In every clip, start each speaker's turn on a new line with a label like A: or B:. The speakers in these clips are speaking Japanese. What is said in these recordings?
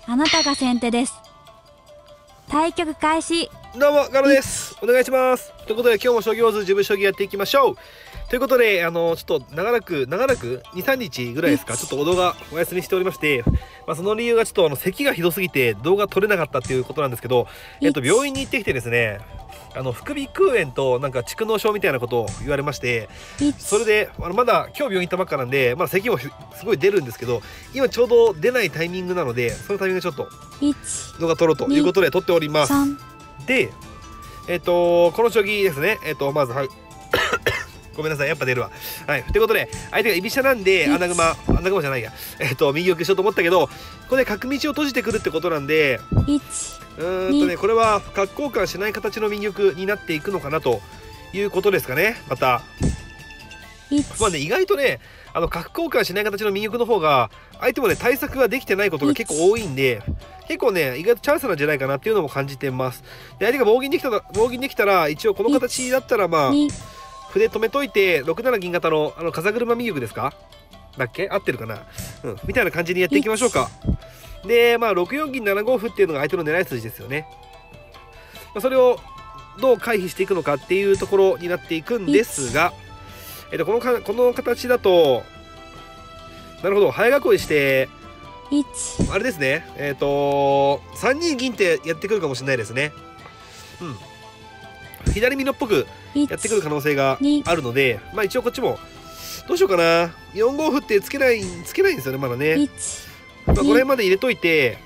A: あなたが先手です。対局開始。
B: どうもガロです。お願いします。ということで今日も将棋ウォーズ自分将棋やっていきましょう。ということでちょっと長らく2、3日ぐらいですか、ちょっと動画お休みしておりまして、その理由がちょっと咳がひどすぎて動画撮れなかったっていうことなんですけど、病院に行ってきてですね、副鼻腔炎となんか蓄膿症みたいなことを言われまして、それでまだ今日病院行ったばっかなんで、咳もすごい出るんですけど、今ちょうど出ないタイミングなので、そのタイミングでちょっと動画撮ろうということで撮っております。でこの将棋ですね、まずはいごめんなさい、やっぱ出るわ。はい。ということで、相手が居飛車なんで、穴熊じゃないや。右玉しようと思ったけど、ここで角道を閉じてくるってことなんで、これは角交換しない形の右玉になっていくのかなということですかね、また。意外とね、角交換しない形の右玉の方が、相手もね、対策ができてないことが結構多いんで、結構ね、意外とチャンスなんじゃないかなっていうのも感じてます。で、相手が棒銀できたら、一応この形だったら、筆止めといて6七銀型の風車右玉ですかだっけ、合ってるかな、みたいな感じにやっていきましょうか。で6四銀7五歩っていうのが相手の狙い筋ですよね。それをどう回避していくのかっていうところになっていくんですが、この形だと、なるほど、早囲いしてあれですね、3二銀ってやってくるかもしれないですね。左美濃っぽくやってくる可能性があるので、一応こっちもどうしようかな。4五歩ってつけないんですよね、まだね。この辺まで入れといて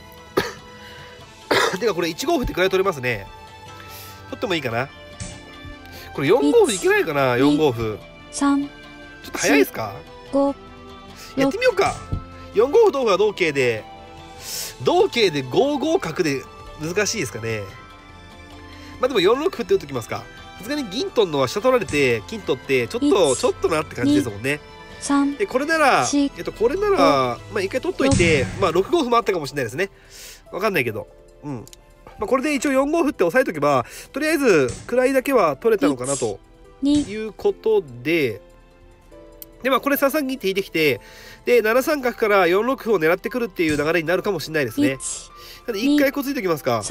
B: てかこれ1五歩ってくらい取れますね。取ってもいいかな。これ4五歩いけないかな。4五歩ちょっと早いですか。やってみようか。4五歩同歩は同桂で5五角で難しいですかね。でも4六歩って打っときますか。さすがに銀取るのは下取られて金取ってちょっとなって感じですもんね。でこれなら一回取っといて、6五歩もあったかもしれないですね。わかんないけど、これで一応4五歩って押さえとけば、とりあえず位だけは取れたのかなということで、これ3三銀って引いてきて、で7三角から4六歩を狙ってくるっていう流れになるかもしれないですね。なので1回こついておきますか。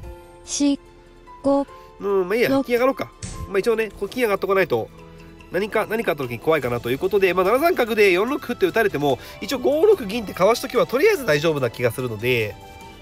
B: いいや、金上がろうか。一応ね、金上がっとかないと何かあった時に怖いかなということで、7三角で4六歩って打たれても、一応5六銀ってかわしときはとりあえず大丈夫な気がするので、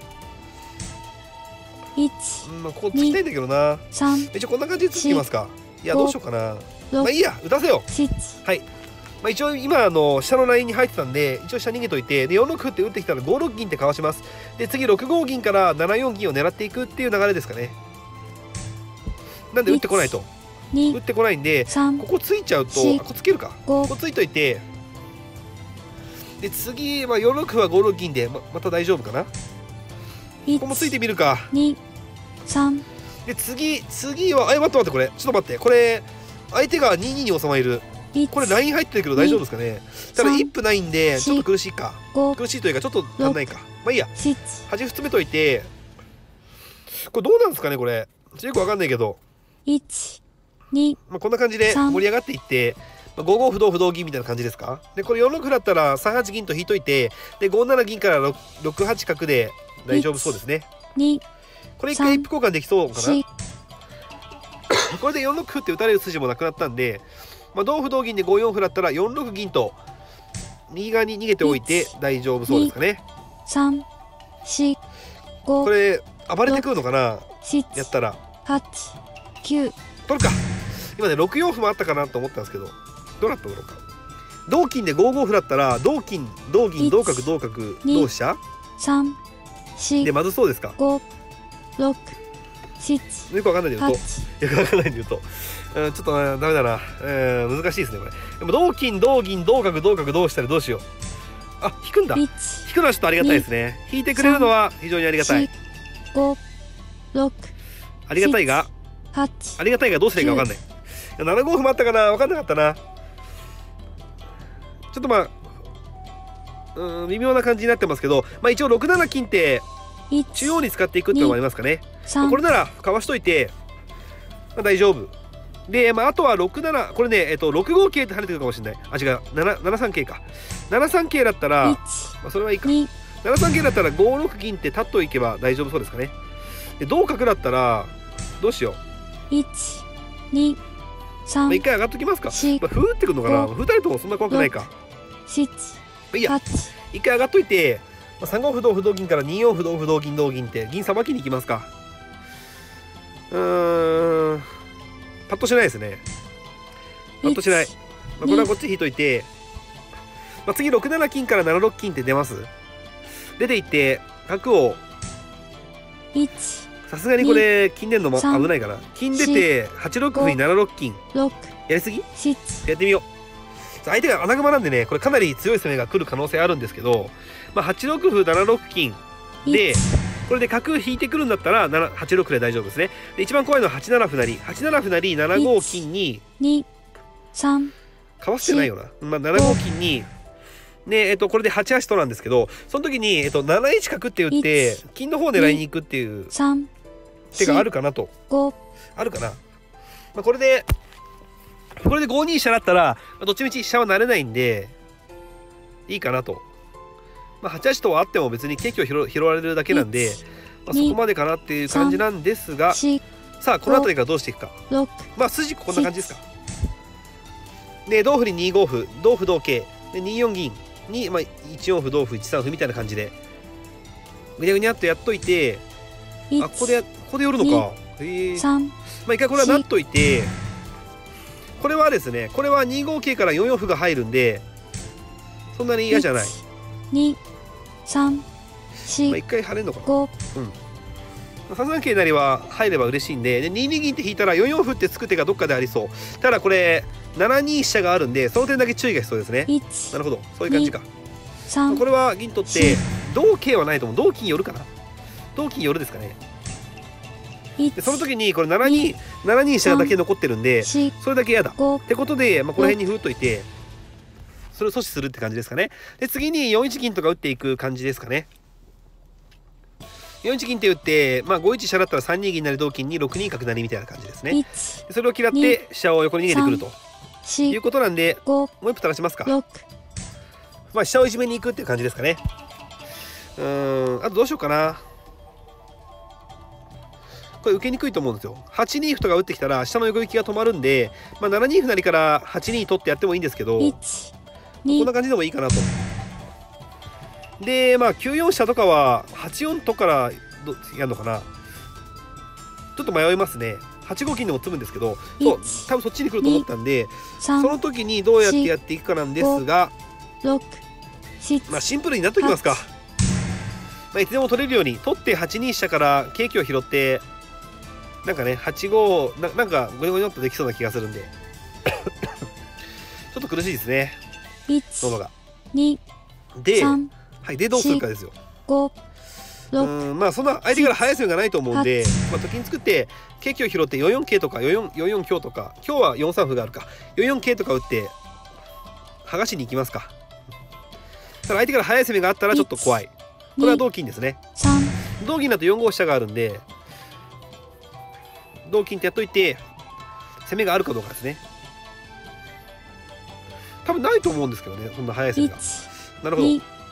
B: ここ突きたいんだけどな。一応こんな感じで突きますか。いや、どうしようかな。いいや、打たせよう。はい。一応今下のラインに入ってたんで、一応下逃げといて、で4六歩って打ってきたら5六銀ってかわします。で次6五銀から7四銀を狙っていくっていう流れですかね。なんで打ってこないと、打ってこないんで、ここついちゃうと、ここつけるか、ここついといて、で次4六歩は5六銀でまた大丈夫かな。ここもついてみるか。で次は待って、これちょっと待って、これ相手が2二に収まる。これライン入ってるけど大丈夫ですかね。ただ一歩ないんでちょっと苦しいか、苦しいというかちょっと足んないか。いいや、端詰めといて、これどうなんですかね。これよくわかんないけど、こんな感じで盛り上がっていって、5五歩同歩同銀みたいな感じですか。でこれ4六歩だったら3八銀と引いといて、で5七銀から6八角で大丈夫そうですね。これ一回一歩交換できそうかな。これで4六歩って打たれる筋もなくなったんで、同歩同銀で5四歩だったら4六銀と右側に逃げておいて大丈夫そうですかね。これ暴れてくるのかな。やったら取るか。今ね6四歩もあったかなと思ったんですけど、どうなったのか。同金で5五歩だったら同金同銀同角同角同飛車でまずそうですか。よくわかんないで言うと、ちょっとダメだな。難しいですねこれ。でも同金同銀同角同角同したらどうしよう。引くんだ。引くのはちょっとありがたいですね。引いてくれるのは非常にありがたい。ありがたいがどうすればいいか分かんない。7五歩もあったかな、分かんなかったな。ちょっと微妙な感じになってますけど、一応6七金って中央に使っていくっていうのもありますかね。これならかわしといて、大丈夫で、あとは67、これね6五桂って跳ねてくるかもしれない。違う、7三桂か。7三桂だったらそれはいいか。 7三桂だったら5六銀って立っといけば大丈夫そうですかね。で同角だったらどうしよう。
A: 1、2、
B: まあ、
A: 3、
B: 一回上がっときますか。
A: 4、
B: まあ、歩打ってくるのかな。
A: 5
B: 歩打たれてもそんな怖くないか。
A: 7、
B: いいや、
A: 8、
B: 一回上がっといて、まあ、3五歩同歩同銀から2四歩同歩同銀同銀って銀さばきに行きますか。パッとしないですね。パッとしない。まあ、これはこっち引いといて、まあ、次6七金から7六金って出ます。出ていって角を、
A: 1、
B: さすがにこれ金出るのも危
A: 3
B: ないかな。金出て8六歩に7六金
A: 6、
B: やりすぎ。
A: 7、
B: やってみよう。相手が穴熊なんでね、これかなり強い攻めが来る可能性あるんですけど、まあ、8六歩7六金で、これで角引いてくるんだったら8六で大丈夫ですね。で一番怖いのは8七歩成、8七歩成7五金に
A: 2、3、
B: かわしてないよな、まあ、7五金にで、これで8八となんですけど、その時に、7一角って打って金の方狙いに行くっていう
A: 3、
B: 手があるかなと。
A: 5、
B: あるかな、まあ、これで5二飛車だったら、まあ、どっちみち飛車は成れないんでいいかなと。まあ、8八とはあっても別に景気を拾われるだけなんで、まあ、そこまでかなっていう感じなんですが、さあこの辺りからどうしていくか。
A: 6、
B: まあ筋こんな感じですか。で同歩に2五歩同歩同桂で2四銀に、まあ、1四歩同歩1三歩みたいな感じでぐにゃぐにゃっとやっといて、あここで寄るのか。
A: 3、
B: まあ一回これはなっといて、これはですね、これは2五桂から4四歩が入るんでそんなに嫌じゃない。
A: 2、3、
B: まあ
A: 4、
B: 一回跳ねるのかな。
A: 5、
B: 3三桂成は入れば嬉しいんで、2二銀って引いたら4四歩ってつく手がどっかでありそう。ただこれ7二飛車があるんでその点だけ注意が必要ですね。
A: 1、
B: なるほど、そういう感じか。
A: 3、
B: これは銀取って同桂はないと思う。同金寄るかな。同金寄るですかね。でその時にこれ7二飛車だけ残ってるんでそれだけ嫌だってことで、まあ、この辺に歩っといてそれを阻止するって感じですかね。で次に4一銀とか打っていく感じですかね。4一銀って打って、まあ、5一飛車だったら3二銀成同金に6二角成みたいな感じですね。でそれを嫌って飛車を横に逃げてくるということなんで、もう一歩垂らしますか。まあ飛車をいじめに行くっていう感じですかね。あとどうしようかな。これ受けにくいと思うんですよ。8二歩とか打ってきたら下の横行きが止まるんで、まあ、7二歩成から8二取ってやってもいいんですけど、こんな感じでもいいかなと。でまあ9四飛車とかは8四とからやるのかな。ちょっと迷いますね。8五金でも詰むんですけど、そう多分そっちに来ると思ったんで、その時にどうやってやっていくかなんですが、まあシンプルになっときますか。まあ、いつでも取れるように取って8二飛車から桂香を拾ってなんかね8五なんかゴニョゴニョっとできそうな気がするんでちょっと苦しいですね喉が。で、はい、でどうするかですよ。まあそんな相手から速い攻めがないと思うんで、まあ、と金作って桂香を拾って4四桂とか4四香とか、今日は4三歩があるか4四桂とか打って剥がしに行きますか。ただ相手から速い攻めがあったらちょっと怖い。これは同金ですね。同金だと4五飛車があるんで同金ってやっといて攻めがあるかどうかですね。多分ないと思うんですけどね、そんな速い攻めが。なるほど。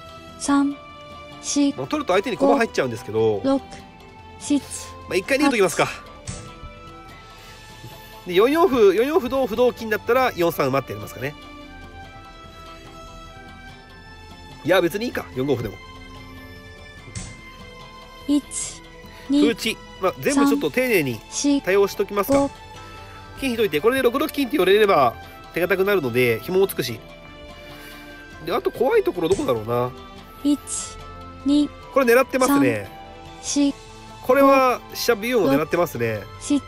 B: まあ、取ると相手に駒入っちゃうんですけど、まあ、1回逃げときますか。で4四歩同歩同金だったら4三馬ってやりますかね。いや別にいいか、4五歩でも。歩打ち、まあ、全部ちょっと丁寧に対応しときますか。金引いといて、これで6六金って寄れれば手堅くなるので紐もつくし、であと怖いところどこだろうな。これ狙ってますね。これは飛車ビューを狙ってますね。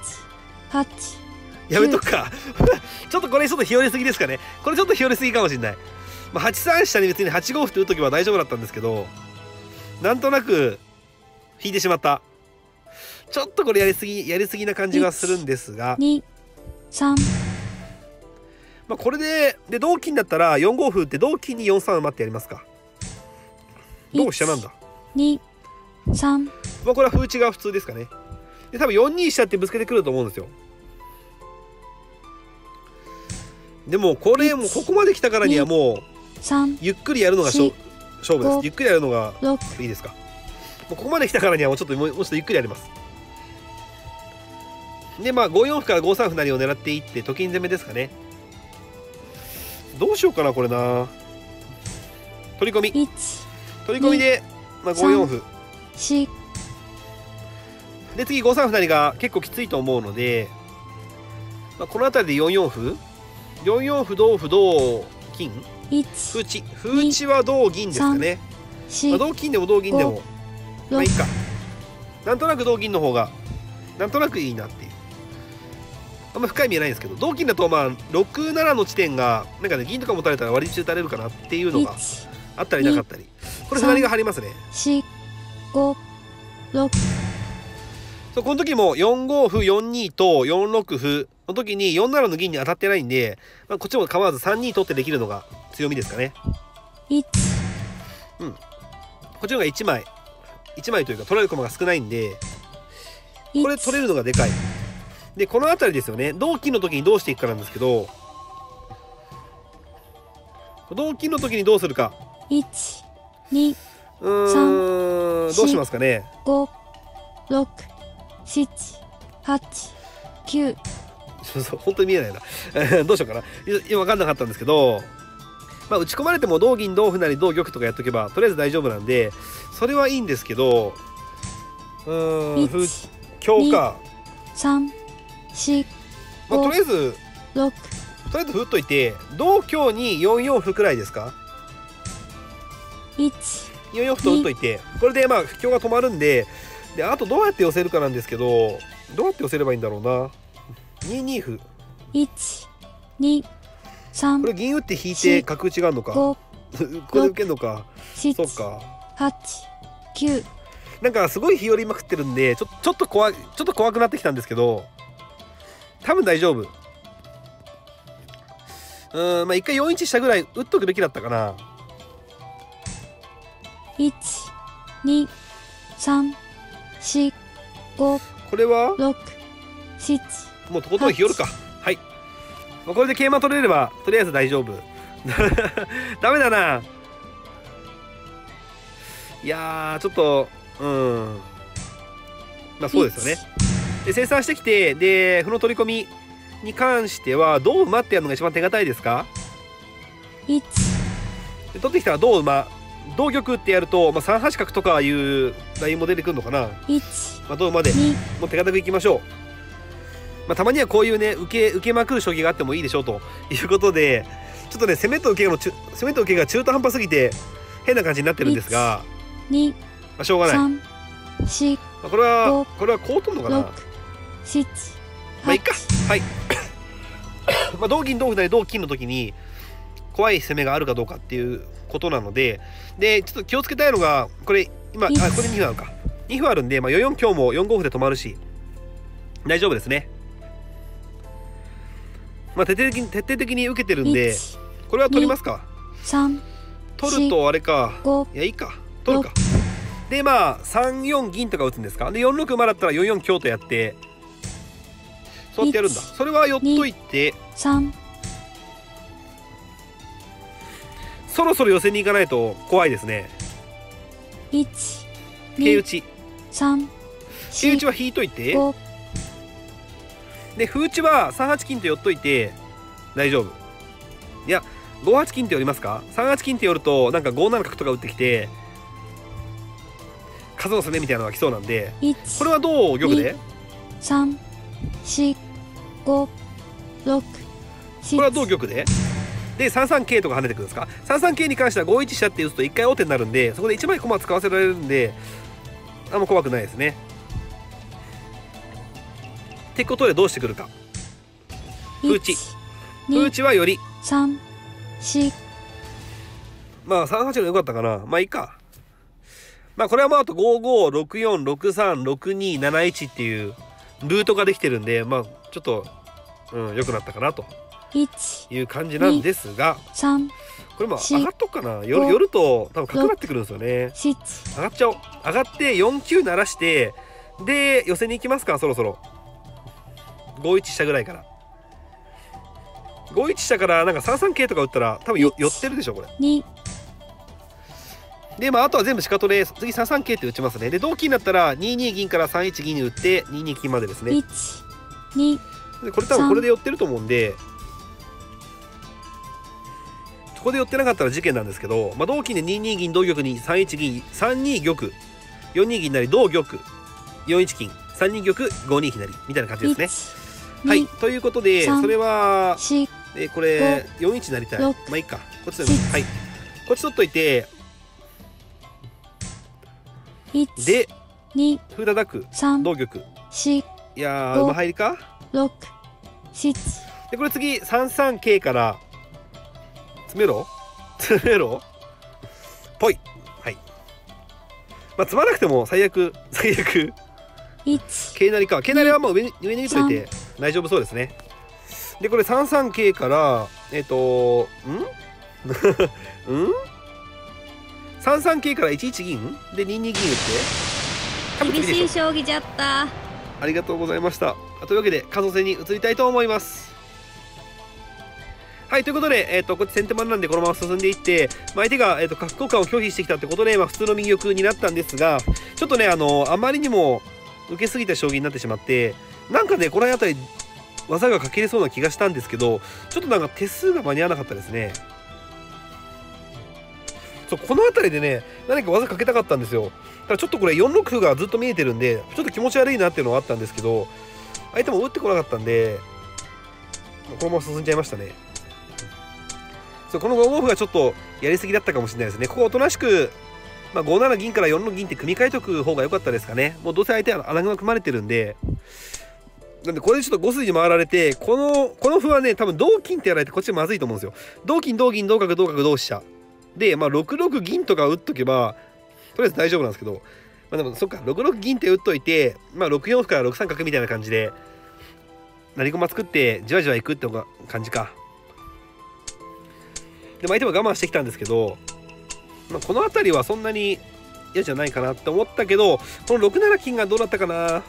B: やめとくかちょっとこれちょっと日和すぎですかね。これちょっと日和すぎかもしれない。まあ、8三下に別に8五歩って打っとけば大丈夫だったんですけど、なんとなく引いてしまった。ちょっとこれやりすぎな感じがするんですが、まあこれで同金だったら4五歩って同金に4三馬ってやりますか。同飛車なんだ。まあこれは歩打ちが普通ですかね。で多分4二飛車ってぶつけてくると思うんですよ。でもこれもうここまで来たからにはもうゆっくりやるのが勝勝負です。ゆっくりやるのが
A: 6、
B: いいですか。もうここまで来たからにはもうちょっとゆっくりやります。でまあ5四歩から5三歩成を狙っていってと金攻めですかね。どうしようかなこれな。取り込みで、まあ、5四歩
A: 4、
B: で次5三歩成が結構きついと思うので、まあ、この辺りで4四歩同歩同金
A: 1、
B: 歩打ちは同銀ですかね。まあ、同金でも同銀でもまあいいか。なんとなく同銀の方がなんとなくいいなっていう、あんま深い意味はないんですけど、同金だとまあ6、7の地点がなんかね銀とか持たれたら割り中打たれるかなっていうのがあったりなかったり、これ歩成が張りますね。
A: 4、5、6。
B: そう、この時も4五歩4二と4六歩の時に4七の銀に当たってないんで、まあ、こっちも構わず3二取ってできるのが強みですかね。
A: 1、
B: うん。こっちの方が1枚というか取れる駒が少ないんで、これ取れるのがでかい。でこの辺りですよね。同金の時にどうしていくかなんですけど、同金の時にどうするか。
A: 1、2、
B: どうしますかね。
A: 5、6、7、8、9。
B: そう本当に見えないなどうしようかな。今分かんなかったんですけど、まあ、打ち込まれても同銀同歩成同玉とかやっとけばとりあえず大丈夫なんでそれはいいんですけど、歩強か
A: 3、4、
B: まあ、とりあえず
A: 6、
B: 歩っといて同香に4四歩くらいですか。
A: 1、
B: 4四歩と打っといてこれでまあ香が止まるんで、あとどうやって寄せるかなんですけど、どうやって寄せればいいんだろうな。2二歩
A: 1、2、3、
B: これ銀打って引いて角打ちがあるのかこれで受けんのか。
A: 7、
B: そっか。
A: 8、9。
B: なんかすごい日和りまくってるんでちょっと怖くなってきたんですけど、多分大丈夫。まあ一回4一下ぐらい打っとくべきだったかな。
A: 1、2、3、4、5、
B: これは
A: 6、7。
B: もうとことん日和るか。はい、これで桂馬取れればとりあえず大丈夫ダメだな。いやーちょっとまあそうですよね。で生産してきて、で歩の取り込みに関してはどう馬ってやるのが一番手堅いですか。
A: 1、
B: で取ってきたらどう馬同玉ってやると、まあ、3八角とかいうラインも出てくるのかな。
A: 1、
B: まあ、どう馬で
A: 2、
B: もう手堅くいきましょう。まあ、たまにはこういうね受けまくる将棋があってもいいでしょうということで、ちょっとね攻めと受けが中途半端すぎて変な感じになってるんですが、
A: 2、
B: まあ、しょうがない。
A: 3、4、
B: まあ、これはこう取るのかな。
A: 6、7、
B: まあいいか。はいまあ同銀同歩成同金の時に怖い攻めがあるかどうかっていうことなので、ちょっと気をつけたいのがこれ今これ2歩あるか。2歩あるんで、まあ、4四香も4五歩で止まるし大丈夫ですね。まあ徹底的に受けてるんでこれは取りますか。
A: 3、
B: 取るとあれか。
A: 5、
B: いやいいか取るか。でまあ3四銀とか打つんですか。で4六馬だったら4四香とやってそうやってやるんだ。それは寄っといて
A: 3、
B: そろそろ寄せに行かないと怖いですね。
A: 1、2、
B: 桂打ち
A: 3、
B: 桂打ちは引いといて、
A: 5、
B: で歩打ちは3八金と寄っといて大丈夫。いや5八金って寄りますか。3八金って寄るとなんか5七角とか打ってきて数の攻めみたいなのが来そうなんで、
A: 1、
B: これはどう玉で
A: 3、4、5、6、
B: これは同玉で3三桂とか跳ねてくるんですか。3三桂に関しては5一飛車って打つと1回王手になるんで、そこで1枚駒使わせられるんであんま怖くないですね。ってことでどうしてくるか。歩打ちはより
A: 3、4、
B: まあ3八の良かったかな。まあいいか。まあこれはまああと5564363627っていうルートができてるんで、まあちょっと良くなったかなという感じなんですが、
A: 3、
B: これも上がっとくかな。寄ると多分角なってくるんですよね。
A: 7、
B: 上がっちゃおう。上がって4九鳴らしてで寄せに行きますか。そろそろ5一飛車ぐらいから5一飛車からなんか3三桂とか打ったら多分寄ってるでしょこれ。
A: 2、
B: で、まあ、あとは全部シカトレ、次3三桂って打ちますね。で、同金だったら、2二銀から3一銀に打って、2二金までですね。
A: 1、2、
B: でこれ多分これで寄ってると思うんで、ここで寄ってなかったら事件なんですけど、まあ、同金で2二銀、同玉に3一銀、3二玉、4二銀成、同玉、4一金、3二玉、5二金成、みたいな感じですね。はい。ということで、それは、これ、4一成りたい。まあいいか。こっちでも、はい。こっち取っといて、で、
A: 2、
B: 歩叩く、同玉。
A: 4、
B: いやー、馬入りか
A: 6、7。
B: で、これ次、3三桂から、詰めろ詰めろぽい。はい。まあ、詰まなくても最悪、最悪。桂成か。桂成はもう上に入れといて大丈夫そうですね。で、これ3三桂から、3三桂から1一銀で2二銀打って。
A: 厳しい将棋じゃった。
B: ありがとうございました。というわけで、加藤戦に移りたいと思います。はい、ということで、こっち先手番なんでこのまま進んでいって、まあ、相手が、角交換を拒否してきたってことで、まあ、普通の右玉になったんですが、ちょっとね、あまりにも受けすぎた将棋になってしまって、なんかね、この辺り、技がかけれそうな気がしたんですけど、ちょっとなんか手数が間に合わなかったですね。そう、この辺りでね、何か技かけたかったんですよ。ただちょっとこれ4六歩がずっと見えてるんで、ちょっと気持ち悪いなっていうのはあったんですけど、相手も打ってこなかったんで、このまま進んじゃいましたね。そう、この5五歩がちょっとやりすぎだったかもしれないですね。ここおとなしく、まあ、5七銀から4の銀って組み替えとく方が良かったですかね。もうどうせ相手は穴熊組まれてるんで、なんでこれでちょっと5筋回られて、この歩はね、多分同金ってやられてこっちまずいと思うんですよ。同金、同銀、同角、同角、同飛車。で、まあ6六銀とか打っとけば、とりあえず大丈夫なんですけど、まあでもそっか、6六銀って打っといて、まあ6四歩から6三角みたいな感じで、成駒作ってじわじわいくって感じか。でも相手も我慢してきたんですけど、まあ、この辺りはそんなに嫌じゃないかなって思ったけど、この6七金がどうだったかな。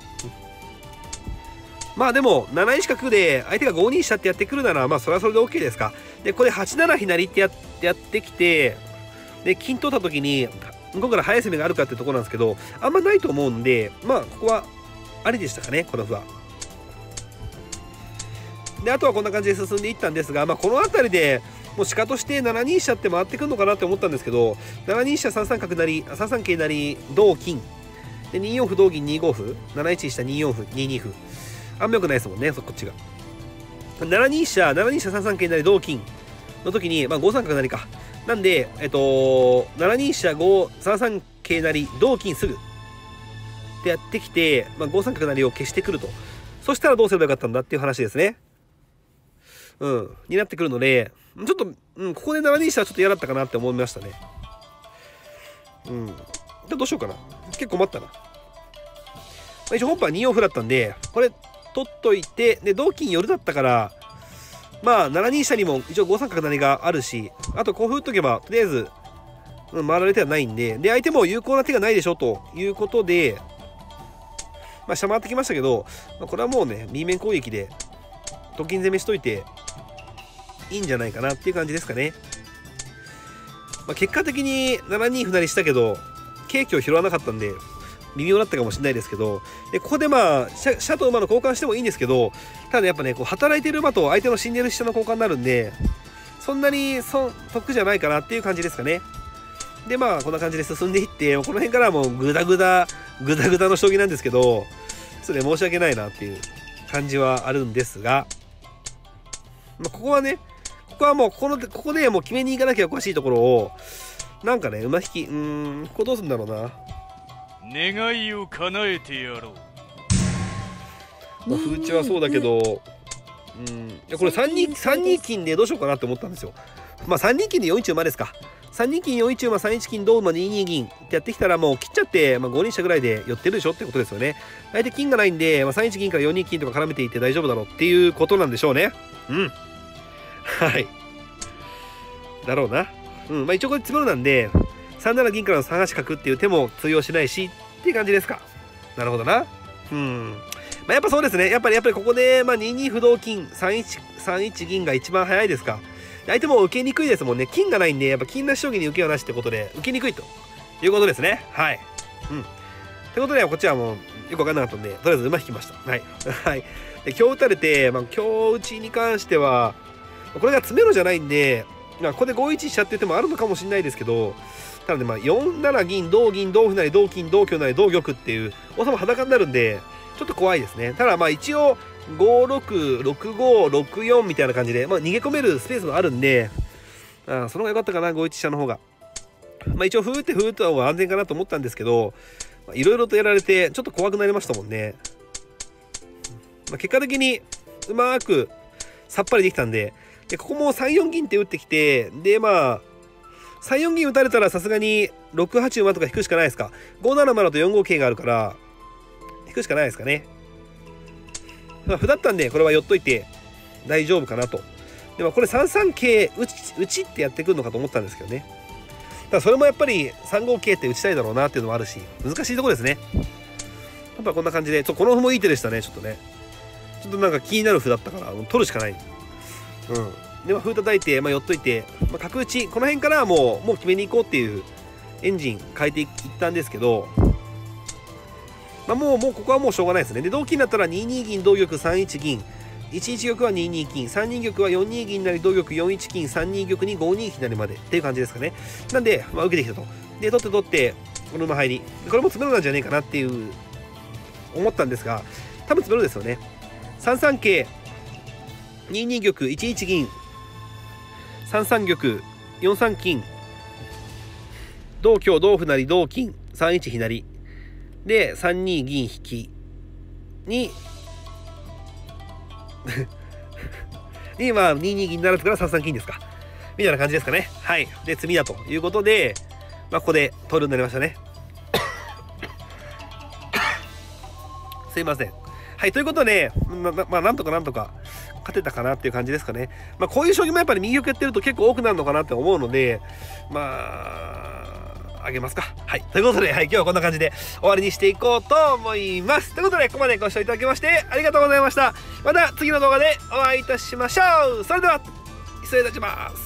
B: まあでも7一角で相手が5二飛車ってやってくるなら、まあそれはそれで OK ですか。でこれ8七飛成ってやってきて、で金取った時に向こうから早攻めがあるかってところなんですけど、あんまないと思うんで、まあここはありでしたかね、この歩は。であとはこんな感じで進んでいったんですが、まあこの辺りでもう鹿として7二飛車って回ってくるのかなって思ったんですけど、7二飛車3三角成、3三桂成同金で2四歩同銀2五歩、7一飛車2四歩2二歩、あんまよくないですもんね、こっちが。7二飛車3三桂成同金の時に、まあ、5三角成か。なんで、7二飛車3三桂成同金すぐってやってきて、まあ、5三角成を消してくると。そしたらどうすればよかったんだっていう話ですね。になってくるので、ちょっと、ここで7二飛車はちょっと嫌だったかなって思いましたね。じゃあどうしようかな。結構困ったな。まあ、一応本譜は2四歩だったんで、これ取っといて、で、同金夜だったから、まあ、7二飛車にも一応5三角成があるし、あとこう打っとけば、とりあえず、回られてはないんで、で、相手も有効な手がないでしょ、ということで、まあ、下回ってきましたけど、まあ、これはもうね、右面攻撃で、と金攻めしといて、いいんじゃないかなっていう感じですかね。まあ、結果的に7二歩成したけど、桂香を拾わなかったんで、微妙だったかもしれないですけど、でここでまあ飛と馬の交換してもいいんですけど、ただやっぱね、こう働いてる馬と相手の死んでる飛車の交換になるんで、そんなに得じゃないかなっていう感じですかね。でまあこんな感じで進んでいって、この辺からはもうグダグダの将棋なんですけど、ちょっとね申し訳ないなっていう感じはあるんですが、まあ、ここはね、ここはもうここでもう決めに行かなきゃおかしいところを、なんかね、馬引き、ここどうするんだろうな。
C: 願いを叶えてやろう。
B: まあ、風打はそうだけど、いやこれ3二金でどうしようかなって思ったんですよ。まあ3二金で4一馬ですか。3二金4一馬3一金同馬2二銀ってやってきたら、もう切っちゃって、まあ、5二飛車ぐらいで寄ってるでしょってことですよね。相手金がないんで、まあ、3一銀から4二金とか絡めていって大丈夫だろうっていうことなんでしょうね。はい。だろうな。まあ一応これ詰めろなんで、3七銀からの3八角っていう手も通用しないしっていう感じですか。なるほどな。まあ、やっぱそうですね。やっぱりここで、まあ、2二歩同金3一銀が一番早いですか。 相手も受けにくいですもんね。金がないんで、やっぱ金なし将棋に受けはなしってことで、受けにくいということですね。はい。うん。ってことで、こっちはもう、よくわかんなかったんで、とりあえず馬引きました。はい。はい。で、今日打たれて、今日打ちに関しては、これが詰めろじゃないんで、ここで5一飛車って言ってもあるのかもしれないですけど、ただね、4七銀、同銀、同歩成、同金、同香成、同玉っていう、王様裸になるんで、ちょっと怖いですね。ただ一応、5六、6五、6四みたいな感じで、逃げ込めるスペースもあるんで、その方が良かったかな、5一飛車の方が。一応、ふーってた方が安全かなと思ったんですけど、いろいろとやられて、ちょっと怖くなりましたもんね。結果的に、うまく、さっぱりできたんで、ここも3四銀って打ってきて、で、3四銀打たれたらさすがに6八馬とか引くしかないですか。5七馬だと4五桂があるから、引くしかないですかね。歩だったんで、これは寄っといて大丈夫かなと。でもこれ3三桂打ちってやってくるのかと思ったんですけどね。ただそれもやっぱり3五桂って打ちたいだろうなっていうのもあるし、難しいところですね。やっぱこんな感じで、この歩もいい手でしたね、ちょっとね。ちょっとなんか気になる歩だったから、取るしかない。うん。で、歩叩いて、寄っといて、角打ち、この辺からはもう決めに行こうっていうエンジン変えていったんですけど、もうここはもうしょうがないですね。で、同金だったら2二銀、同玉、3一銀、1一玉は2二金、3二玉は4二銀成、同玉、4一金、3二玉に5二金成までっていう感じですかね。なんで、受けてきたと。で、取って、この馬入り。これも詰めろなんじゃねえかなっていう思ったんですが、多分詰めろですよね。3三桂、2二玉、1一銀、3三玉、4三金、同香、同歩成、同金、3一飛成で3二銀引きにに2二銀成るから3三金ですかみたいな感じですかね。はい。で詰みだということで、ここで取るになりましたね。すいません。はい、ということで、なんとか勝てたかなっていう感じですかね。こういう将棋もやっぱり右玉やってると結構多くなるのかなって思うので、あげますか。はい。ということで、はい、今日はこんな感じで終わりにしていこうと思います。ということで、ここまでご視聴いただきましてありがとうございました。また次の動画でお会いいたしましょう。それでは、失礼いたします。